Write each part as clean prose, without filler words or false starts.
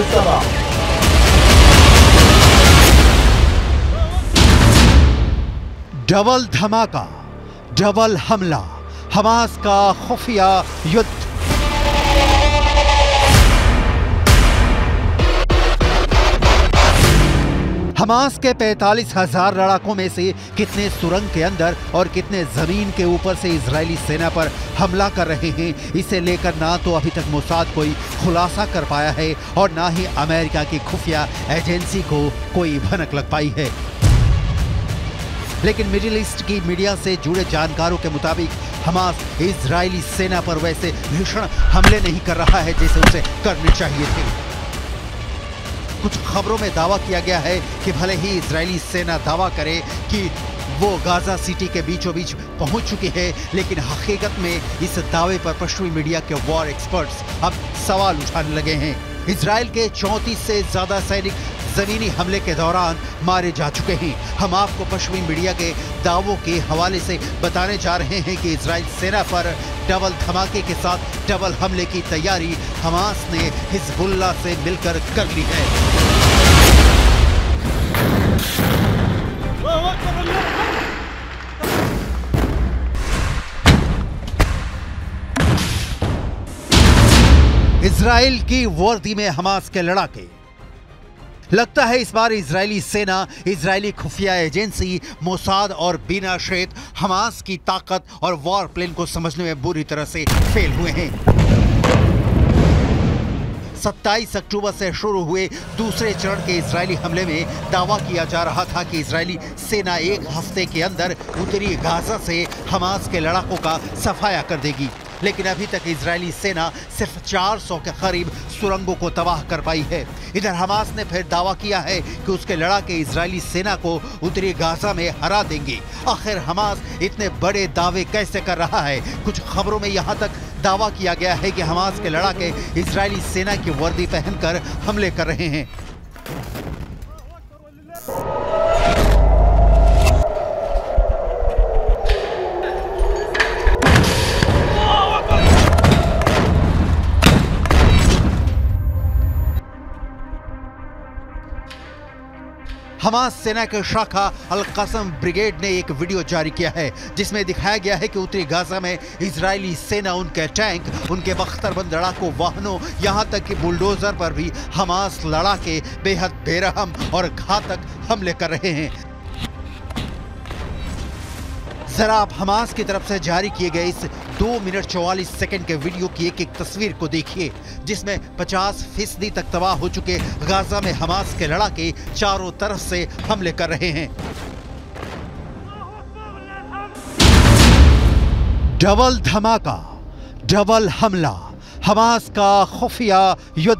Mushtaba. Double धमाका, double हमला, Hamas का खुफिया युद्ध। हमास के 45,000 लड़ाकों में से कितने सुरंग के अंदर और कितने जमीन के ऊपर से इजरायली सेना पर हमला कर रहे हैं, इसे लेकर ना तो अभी तक मोसाद कोई खुलासा कर पाया है और ना ही अमेरिका की खुफिया एजेंसी को कोई भनक लग पाई है। लेकिन मिडिल ईस्ट की मीडिया से जुड़े जानकारों के मुताबिक हमास इजरायली सेना पर वैसे भीषण हमले नहीं कर रहा है जैसे उसे करने चाहिए थे। कुछ खबरों में दावा किया गया है कि भले ही इजरायली सेना दावा करे कि वो गाजा सिटी के बीचों बीच पहुंच चुकी है, लेकिन हकीकत में इस दावे पर पश्चिमी मीडिया के वॉर एक्सपर्ट्स अब सवाल उठाने लगे हैं। इजरायल के 34 से ज्यादा सैनिक जमीनी हमले के दौरान मारे जा चुके हैं। हम आपको पश्चिमी मीडिया के दावों के हवाले से बताने जा रहे हैं कि इजरायल सेना पर डबल धमाके के साथ डबल हमले की तैयारी हमास ने हिजबुल्लाह से मिलकर कर ली है। इजराइल की वर्दी में हमास के लड़ाके। लगता है इस बार इजरायली सेना, इजरायली खुफिया एजेंसी मोसाद और बिना शेत हमास की ताकत और वॉर प्लान को समझने में बुरी तरह से फेल हुए हैं। 27 अक्टूबर से शुरू हुए दूसरे चरण के इजरायली हमले में दावा किया जा रहा था कि इजरायली सेना एक हफ्ते के अंदर उत्तरी गाजा से हमास के लड़ाकों का सफाया कर देगी, लेकिन अभी तक इजरायली सेना सिर्फ 400 के करीब सुरंगों को तबाह कर पाई है। इधर हमास ने फिर दावा किया है कि उसके लड़ाके इजरायली सेना को उत्तरी गाजा में हरा देंगे। आखिर हमास इतने बड़े दावे कैसे कर रहा है? कुछ खबरों में यहाँ तक दावा किया गया है कि हमास के लड़ाके इजरायली सेना की वर्दी पहनकर हमले कर रहे हैं। हमास सेना के शाखा अल कसम ब्रिगेड ने एक वीडियो जारी किया है जिसमें दिखाया गया है कि उत्तरी गाजा में इजरायली सेना उनके टैंक, उनके बख्तरबंद लड़ाकू वाहनों, यहां तक कि बुलडोजर पर भी हमास लड़ाके बेहद बेरहम और घातक हमले कर रहे हैं। जरा आप हमास की तरफ से जारी किए गए इस 2 मिनट 44 सेकंड के वीडियो की एक एक तस्वीर को देखिए, जिसमें 50% तक तबाह हो चुके गाजा में हमास के लड़ाके चारों तरफ से हमले कर रहे हैं। डबल धमाका, डबल हमला, हमास का खुफिया युद्ध।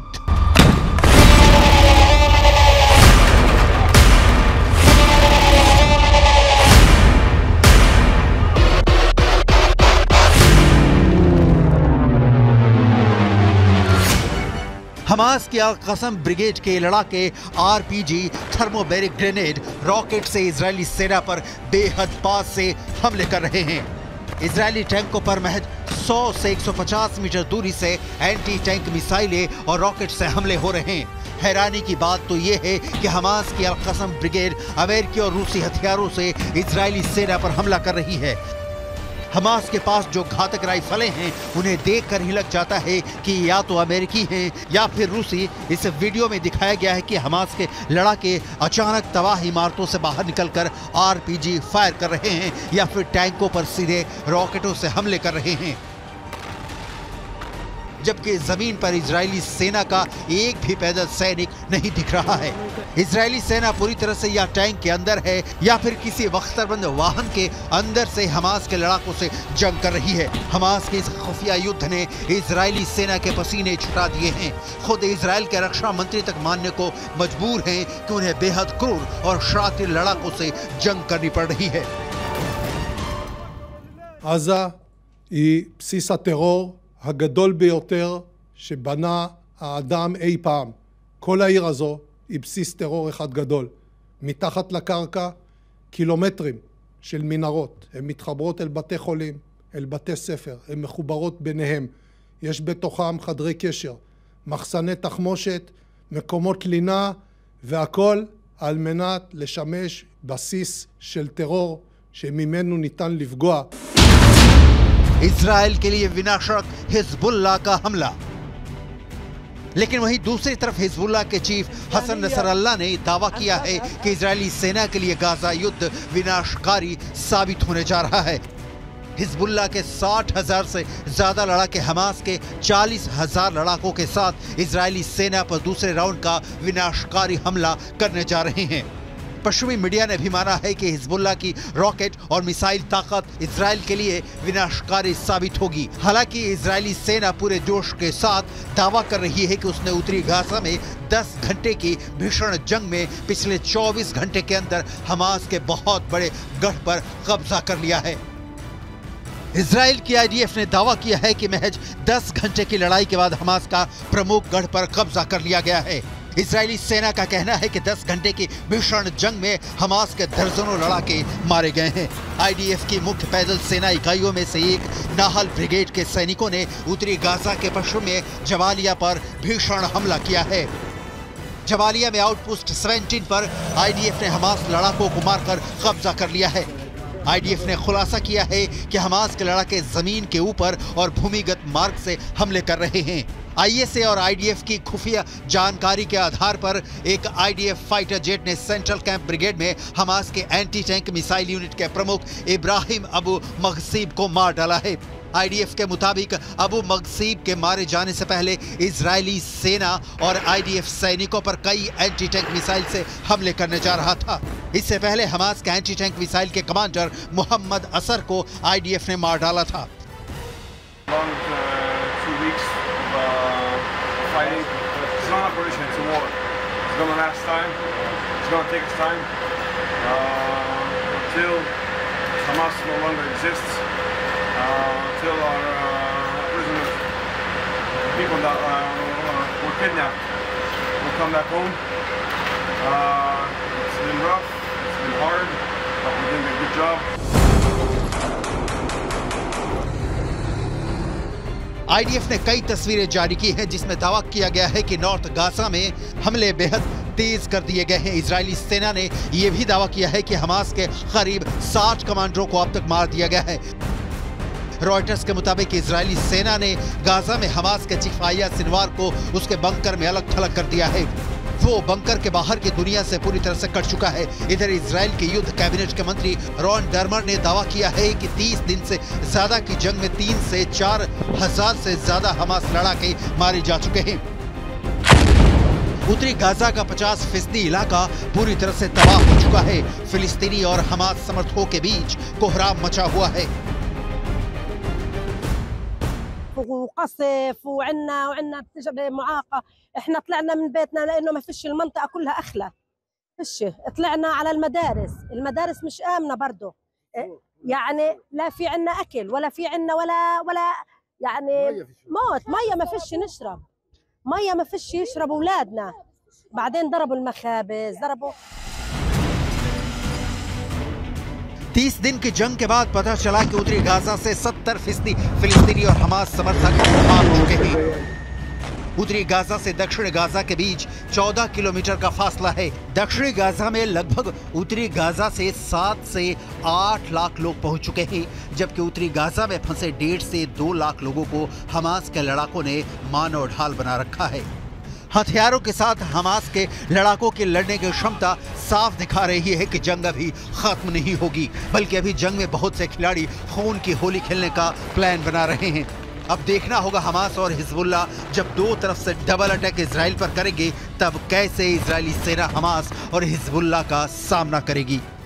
हमास की अल कसम ब्रिगेड के लड़ाके आरपीजी, थर्मोबैरिक ग्रेनेड, रॉकेट से इजरायली सेना पर बेहद पास से हमले कर रहे हैं। इजरायली टैंकों पर महज 100 से 150 मीटर दूरी से एंटी टैंक मिसाइलें और रॉकेट से हमले हो रहे हैं। हैरानी की बात तो यह है कि हमास की अल कसम ब्रिगेड अमेरिकी और रूसी हथियारों से इजरायली सेना पर हमला कर रही है। हमास के पास जो घातक राइफलें हैं उन्हें देखकर ही लग जाता है कि या तो अमेरिकी हैं या फिर रूसी। इस वीडियो में दिखाया गया है कि हमास के लड़ाके अचानक तबाह इमारतों से बाहर निकलकर आरपीजी फायर कर रहे हैं या फिर टैंकों पर सीधे रॉकेटों से हमले कर रहे हैं, जबकि जमीन पर इजरायली सेना का एक भी पैदल सैनिक नहीं दिख रहा है। इजरायली सेना पूरी तरह से या टैंक के अंदर है या फिर किसी बख्तरबंद वाहन के अंदर से हमास के लड़ाकों से जंग कर रही है। हमास के इस खुफिया युद्ध ने इजरायली सेना के पसीने छुटा दिए हैं। खुद इजरायल के रक्षा मंत्री तक मानने को मजबूर हैं कि उन्हें बेहद क्रूर और शातिर लड़ाकों से जंग करनी पड़ रही है। עזה היא בסיס הטרור הגדול ביותר שבנה האדם אי פעם. כל העיר הזו היא בסיס טרור אחד גדול. מתחת לקרקע קילומטרים של מנהרות. הן מתחברות אל בתי חולים, אל בתי ספר, הן מחוברות ביניהם. יש בתוכם חדרי קשר, מחסני תחמושת, מקומות לינה, והכל על מנת לשמש בסיס של טרור שממנו ניתן לפגוע. इजराइल के लिए विनाशक हिजबुल्लाह का हमला। लेकिन वहीं दूसरी तरफ हिजबुल्लाह के चीफ हसन नसरल्लाह ने दावा किया है कि इजरायली सेना के लिए गाजा युद्ध विनाशकारी साबित होने जा रहा है। हिजबुल्लाह के 60,000 से ज्यादा लड़ाके हमास के 40,000 लड़ाकों के साथ इजरायली सेना पर दूसरे राउंड का विनाशकारी हमला करने जा रहे हैं। पश्चिमी मीडिया ने भी माना है कि हिजबुल्लाह की रॉकेट और मिसाइल ताकत इजराइल के लिए विनाशकारी साबित होगी। हालांकि इजरायली सेना पूरे जोश के साथ दावा कर रही है कि उसने उत्तरी गाजा में 10 घंटे की भीषण जंग में पिछले 24 घंटे के अंदर हमास के बहुत बड़े गढ़ पर कब्जा कर लिया है। इजराइल की आईडीएफ ने दावा किया है कि महज 10 घंटे की लड़ाई के बाद हमास का प्रमुख गढ़ पर कब्जा कर लिया गया है। इजरायली सेना का कहना है कि 10 घंटे की भीषण जंग में हमास के दर्जनों लड़ाके मारे गए हैं। आईडीएफ की मुख्य पैदल सेना इकाइयों में से एक नाहल ब्रिगेड के सैनिकों ने उत्तरी गाजा के पश्चिम में जबालिया पर भीषण हमला किया है। जबालिया में आउटपोस्ट 17 पर आईडीएफ ने हमास लड़ाकों को मारकर कब्जा कर लिया है। आईडीएफ ने खुलासा किया है कि हमास के लड़ाके जमीन के ऊपर और भूमिगत मार्ग से हमले कर रहे हैं। आईएसए और आईडीएफ की खुफिया जानकारी के आधार पर एक आईडीएफ फाइटर जेट ने सेंट्रल कैंप ब्रिगेड में हमास के एंटी टैंक मिसाइल यूनिट के प्रमुख इब्राहिम अबू मगसीब को मार डाला है। आईडीएफ के मुताबिक अबू मगसीब के मारे जाने से पहले इजरायली सेना और आईडीएफ सैनिकों पर कई एंटी टैंक मिसाइल से हमले करने जा रहा था। इससे पहले हमास के एंटी टैंक मिसाइल के कमांडर मोहम्मद असर को आईडीएफ ने मार डाला था। It's not an operation, it's a war. It's going to last time. It's going to take its time until Hamas no longer exists, until our prisoners, the people that were kidnapped, will come back home. It's been rough, it's been hard, but we're doing a good job. IDF ने कई तस्वीरें जारी की हैं जिसमें दावा किया गया है कि नॉर्थ गाजा में हमले बेहद तेज कर दिए गए हैं। इजरायली सेना ने यह भी दावा किया है कि हमास के करीब 60 कमांडरों को अब तक मार दिया गया है। रॉयटर्स के मुताबिक इजरायली सेना ने गाजा में हमास के चीफ आया सिनवार को उसके बंकर में अलग थलग कर दिया है। वो बंकर के बाहर की दुनिया से पूरी तरह से कट चुका है। इधर इजराइल के युद्ध कैबिनेट के मंत्री रॉन डर्मर ने दावा किया है कि 30 दिन से ज्यादा की जंग में 3 से 4 हजार से ज्यादा हमास लड़ाके मारे जा चुके हैं। उत्तरी गाजा का 50% इलाका पूरी तरह से तबाह हो चुका है। फिलिस्तीनी और हमास समर्थकों के बीच कोहराम मचा हुआ है। وقصف وعنا معاقة. احنا طلعنا من بيتنا لانه ما فيش المنطقة كلها اخلى. فيش طلعنا على المدارس مش آمنة برضه. يعني لا في عنا اكل ولا في عنا ولا يعني موت مية ما فيش نشرب. مية ما فيش يشرب اولادنا. بعدين ضربوا المخابز ضربوا 30 दिन की जंग के बाद पता चला कि उत्तरी गाजा से 70% फिलिस्तीनी और हमास समर्थक भाग चुके हैं। उत्तरी गाजा से दक्षिण गाजा के बीच 14 किलोमीटर का फासला है। दक्षिणी गाजा में लगभग उत्तरी गाजा से 7 से 8 लाख लोग पहुंच चुके हैं, जबकि उत्तरी गाजा में फंसे 1.5 से 2 लाख लोगों को हमास के लड़ाकों ने मानव ढाल बना रखा है। हथियारों के साथ हमास के लड़ाकों की लड़ने की क्षमता साफ दिखा रही है कि जंग अभी खत्म नहीं होगी, बल्कि अभी जंग में बहुत से खिलाड़ी खून की होली खेलने का प्लान बना रहे हैं। अब देखना होगा हमास और हिजबुल्लाह जब दो तरफ से डबल अटैक इजराइल पर करेंगे, तब कैसे इजरायली सेना हमास और हिजबुल्लाह का सामना करेगी।